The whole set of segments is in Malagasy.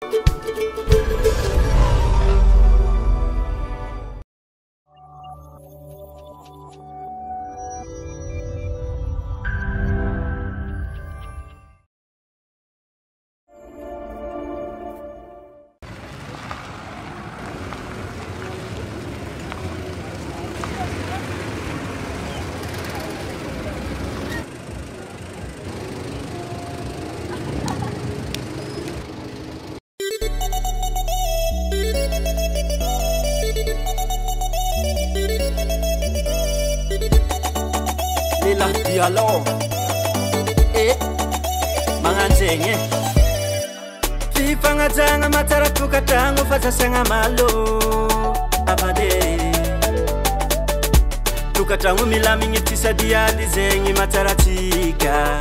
Dialog manganjenge Fifangajanga matara tukatango fasasanga malo abade tukatango milami ngitisa diadi zengi matara tika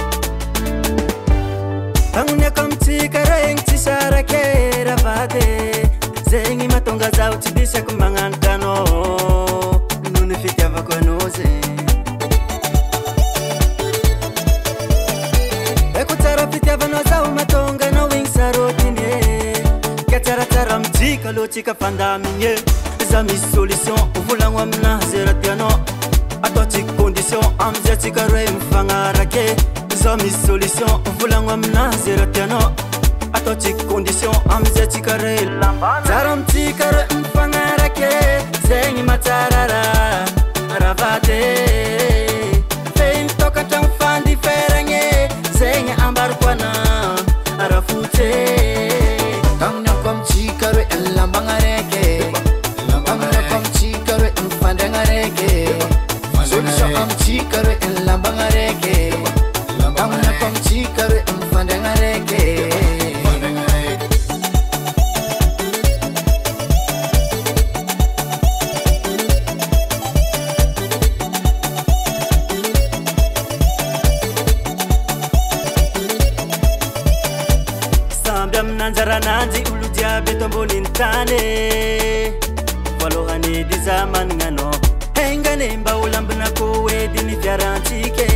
Pangunya kamtika reng tisara kera bade zengi matonga zao tibisa kumangantano nune fitava kwa noze matonga no wingsarotine Katara mjika lochika fandaminye Zami solution uvulangwa mna zeratiano Atoti condition amzetika re mfangarake Zami solution uvulangwa mna zeratiano Atoti condition amzetika re Tara mjika re mfangarake Zengi matarara Ravate Fein toka tamfandi ferenge Zengi ambarkwana Arafute Kamna kom chikare elambangareke Kamna kom chikare mfandangareke Solution am chikare elambangareke Kamna kom chikare mfandangareke Nanjara nanji ulu diabe tombo nintane Walohane di zaman ngano Hengane mba ulambuna kowe dini fiarantike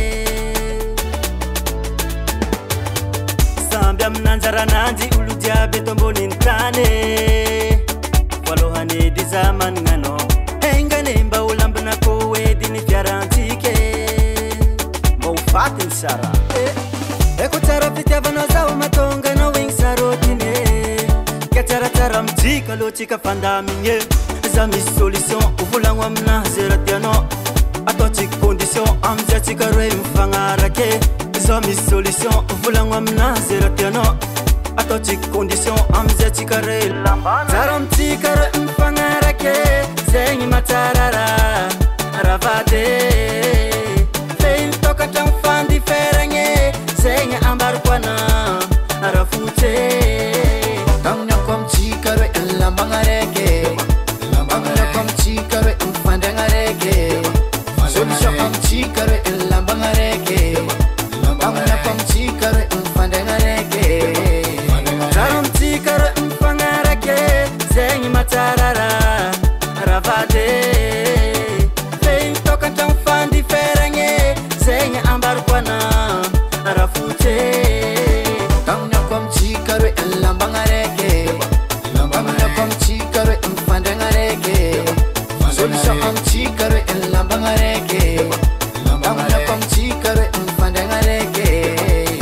Sambiam nanjara nanji ulu diabe tombo nintane Walohane di zaman ngano Hengane mba ulambuna kowe dini fiarantike Maufatin sara Eko tara fitiavano zao matonga no wingsarotine Katara mjika lochika fandaminye Zami solution uvulangwa mna zeratiano Atoti condition amzetika re mfangarake Zami solution uvulangwa mna zeratiano Atoti condition amzetika re Tara mjika re mfangarake Zengi matarara Ravate Fein toka tamfandi ferenge Zengi ambarkwana Arafute Kamna kom chikare elambangareke Kamna kom chikare mfandangareke Solution am chikare elambangareke Kamna kom chikare mfandangareke Taram chikare mfangareke Zengi matarara Ravate Fein toka tamfandi ferenge Zengi ambarkwana Arafute Kamna kom chikare elambangareke Kamna kom chikare mfandangareke Solution am chikare elambangareke Kamna kom chikare mfandangareke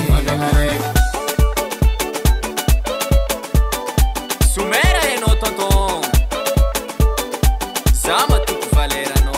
Sumera e no tonton Sama tuku valera no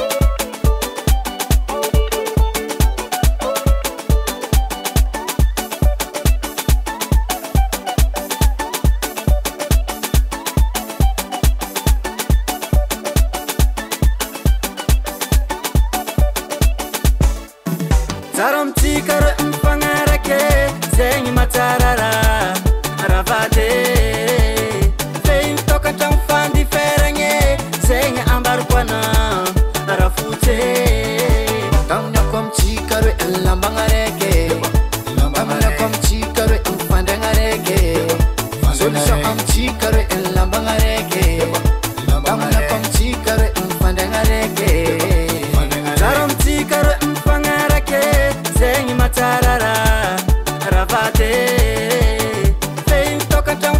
Taram chikare mfangareke Zengi matarara Ravate Fein toka tamfandi ferenge Zengi ambarkwana Arafute Kamna kom chikare elambangareke Kamna kom chikare mfandangareke Solution am chikare elambangareke Kamna kom chikare mfandangareke Taram chikare mfangareke Zengi matarara Ravate Fein toka tamfandi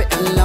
en